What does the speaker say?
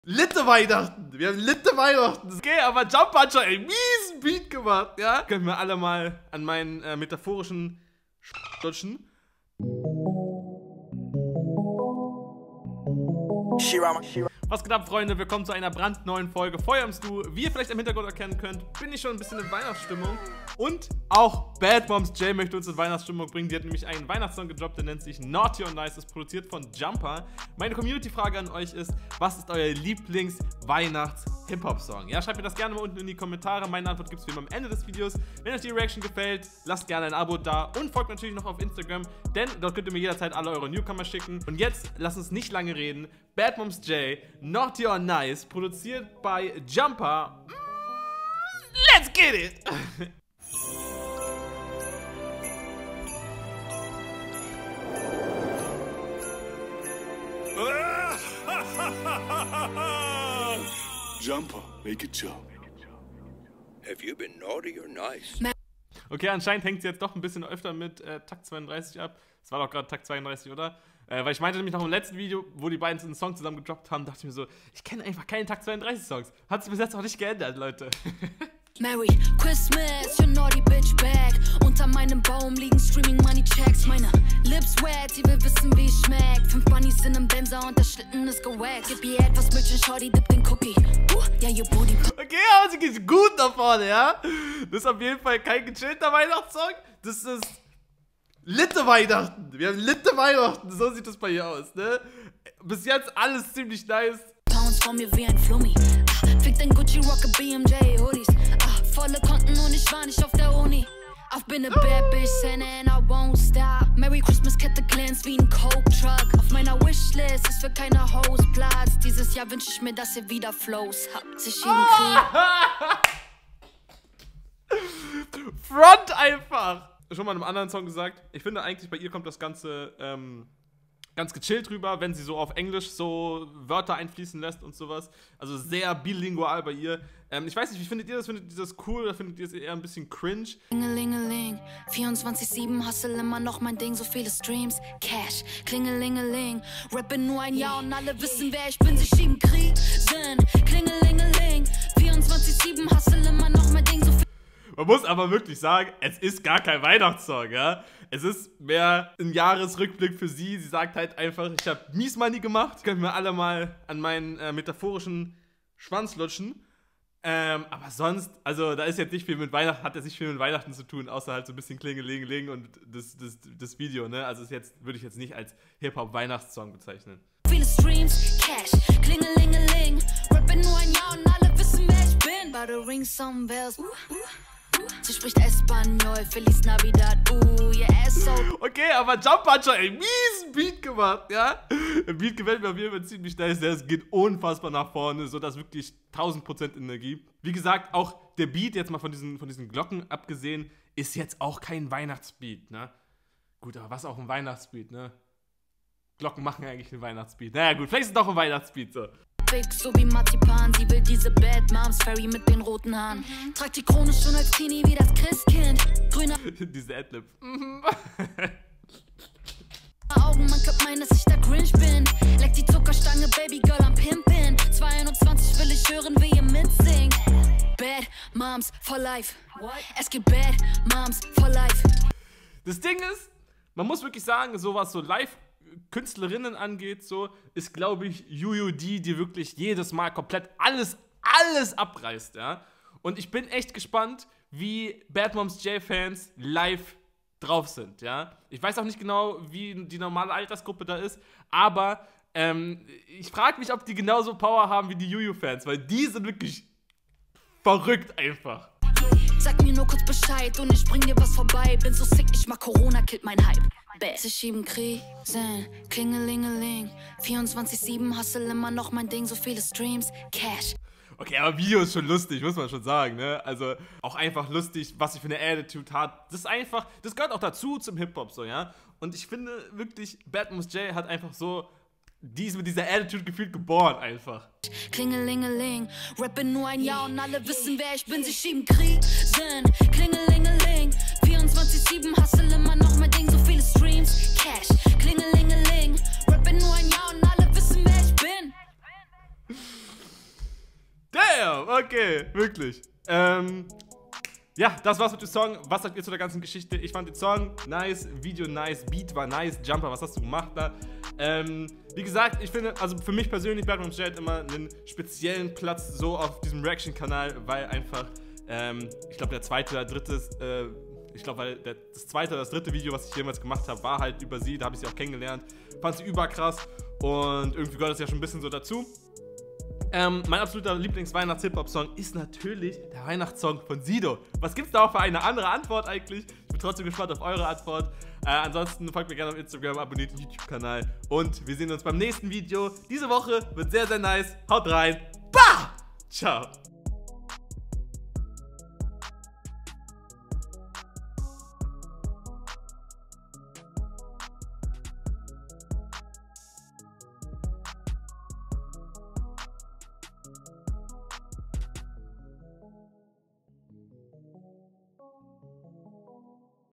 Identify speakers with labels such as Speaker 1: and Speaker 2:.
Speaker 1: Litte Weihnachten. Wir haben Litte Weihnachten. Okay, aber Jumper hat schon einen miesen Beat gemacht, ja? Können wir alle mal an meinen metaphorischen lutschen. Was geht ab, Freunde? Willkommen zu einer brandneuen Folge Feuer im Stu. Wie ihr vielleicht im Hintergrund erkennen könnt, bin ich schon ein bisschen in Weihnachtsstimmung. Und auch Bad Moms J möchte uns in Weihnachtsstimmung bringen. Die hat nämlich einen Weihnachtssong gedroppt, der nennt sich Naughty or Nice, ist produziert von Jumper. Meine Community-Frage an euch ist, was ist euer Lieblings-Weihnachts-Hip-Hop-Song? Ja, schreibt mir das gerne mal unten in die Kommentare. Meine Antwort gibt es wie immer am Ende des Videos. Wenn euch die Reaction gefällt, lasst gerne ein Abo da und folgt natürlich noch auf Instagram, denn dort könnt ihr mir jederzeit alle eure Newcomer schicken. Und jetzt, lasst uns nicht lange reden. Bad Moms J, Naughty or Nice, produziert bei Jumper. Let's get it!
Speaker 2: Jumper, make it jump.
Speaker 3: Have you been naughty or nice?
Speaker 1: Okay, anscheinend hängt sie jetzt doch ein bisschen öfter mit Takt 32 ab. Das war doch gerade Takt 32, oder? Weil ich meinte nämlich noch im letzten Video, wo die beiden einen Song zusammen gedroppt haben, dachte ich mir so, ich kenne einfach keine Takt 32 Songs. Hat sich bis jetzt auch nicht geändert, Leute.
Speaker 4: Merry Christmas, your naughty bitch bag. Unter meinem Baum liegen Streaming Money Checks. Meine Lips wet, sie will wissen, wie es schmeckt. 5 Bunnies sind im Benzer und der Schlitten ist gewackt. Gib ihr etwas Milch und Shorty dip den Cookie. Ja, your booty.
Speaker 1: Okay, aber sie geht gut da vorne, ja? Das ist auf jeden Fall kein gechillter Weihnachtssong. Das ist Litte Weihnachten. Wir haben Litte Weihnachten. So sieht das bei ihr aus, ne? Bis jetzt alles ziemlich nice.
Speaker 4: Pounds vor mir wie ein Flummi. Fick dein Gucci Rocker BMJ Hoodies. Volle Konten und ich war nicht auf der Uni. I've been a bad bitch Santa and I won't stop. Merry Christmas Kette glänzt wie ein Coke Truck. Auf meiner Wishlist ist für keine Hose Platz. Dieses Jahr wünsche ich mir, dass ihr wieder Flows habt. Sie schieben Krieg.
Speaker 1: Front einfach. Schon mal in einem anderen Song gesagt, ich finde eigentlich bei ihr kommt das Ganze ganz gechillt rüber, wenn sie so auf Englisch so Wörter einfließen lässt und sowas. Also sehr bilingual bei ihr. Ich weiß nicht, wie findet ihr das? Findet ihr das cool oder findet ihr es eher ein bisschen cringe?
Speaker 4: Klingelingeling, 24/7 hustle immer noch mein Ding, so viele Streams, Cash, Klingelingeling, rappen nur ein Jahr und alle wissen, wer ich bin, sie schieben Krisen. Klingelingeling, 24/7 hustle immer noch mein Ding, so viel.
Speaker 1: Man muss aber wirklich sagen, es ist gar kein Weihnachtssong, ja? Es ist mehr ein Jahresrückblick für sie. Sie sagt halt einfach, ich habe mies Money gemacht. Könnt mir alle mal an meinen metaphorischen Schwanz lutschen. Aber sonst, also da ist jetzt nicht viel mit Weihnachten, hat jetzt nicht viel mit Weihnachten zu tun, außer halt so ein bisschen Klingelingeling und das Video, ne? Also würde ich jetzt nicht als Hip-Hop-Weihnachtssong bezeichnen.
Speaker 4: Viele Streams, Cash, Klingelingeling, rappen nur ein Jahr und alle wissen, wer ich bin. But the ring some bells, sie spricht Espanol, Feliz Navidad, yeah, so.
Speaker 1: Okay, aber Jumper hat schon einen miesen Beat gemacht, ja? Der Beat gefällt mir auf jeden Fall ziemlich nice, es geht unfassbar nach vorne, so dass wirklich 1000% Energie. Wie gesagt, auch der Beat, jetzt mal von diesen Glocken abgesehen, ist jetzt auch kein Weihnachtsbeat, ne? Gut, aber was auch ein Weihnachtsbeat, ne? Glocken machen eigentlich einen Weihnachtsbeat. Naja gut, vielleicht ist es doch ein Weihnachtsbeat, so.
Speaker 4: So wie Marzipan, sie will diese Bad Moms Fairy mit den roten Haaren. Tragt die Krone schon als Teenie wie das Christkind. Grüne
Speaker 1: diese Adlib.
Speaker 4: Augen, man könnte meinen, dass ich der Grinch bin. Leck die Zuckerstange, Babygirl am Pimpin. 22 will ich hören, wie ihr mitsingt. Bad Moms for life. Es gibt Bad Moms for life.
Speaker 1: Das Ding ist, man muss wirklich sagen, so was so Live-Künstlerinnen angeht, so ist, glaube ich, UUD, die wirklich jedes Mal komplett alles abreißt, ja. Und ich bin echt gespannt, wie Bad Moms J-Fans live drauf sind, ja. Ich weiß auch nicht genau, wie die normale Altersgruppe da ist, aber ich frage mich, ob die genauso Power haben wie die Juju-Fans, weil die sind wirklich verrückt einfach.
Speaker 4: Sag mir nur kurz Bescheid und ich bring dir was vorbei. Bin so sick, ich mach Corona, killt mein Hype. Sie schieben Krisen, Klingelingeling, 24/7 hustle immer noch mein Ding, so viele Streams, Cash.
Speaker 1: Okay, aber Video ist schon lustig, muss man schon sagen, ne? Also auch einfach lustig, was sie für eine Attitude hat. Das ist einfach, das gehört auch dazu zum Hip-Hop, so, ja? Und ich finde wirklich, Bad Moms J hat einfach so mit dieser Attitude gefühlt geboren einfach.
Speaker 4: Klingelingeling, rappen nur ein Jahr und alle wissen, wer ich bin, sie schieben Krisen. Klingelingeling, 24/7 hustle immer noch mein Ding, so viele Streams, Cash. Klingelingeling, rappen nur ein Jahr und alle wissen, wer ich bin.
Speaker 1: Damn, okay, wirklich. Ja, das war's mit dem Song. Was sagt ihr zu der ganzen Geschichte? Ich fand den Song nice, Video nice, Beat war nice, Jumper, was hast du gemacht da? Wie gesagt, ich finde, also für mich persönlich, Bergman hat immer einen speziellen Platz so auf diesem Reaction-Kanal, weil einfach, ich glaube, der zweite oder dritte, das zweite oder das dritte Video, was ich jemals gemacht habe, war halt über sie, da habe ich sie auch kennengelernt. Fand sie überkrass und irgendwie gehört das ja schon ein bisschen so dazu. Mein absoluter Lieblings-Weihnachts-Hip-Hop-Song ist natürlich der Weihnachtssong von Sido. Was gibt's da auch für eine andere Antwort eigentlich? Ich bin trotzdem gespannt auf eure Antwort. Ansonsten folgt mir gerne auf Instagram, abonniert den YouTube-Kanal und wir sehen uns beim nächsten Video. Diese Woche wird sehr, sehr nice. Haut rein. Bah! Ciao.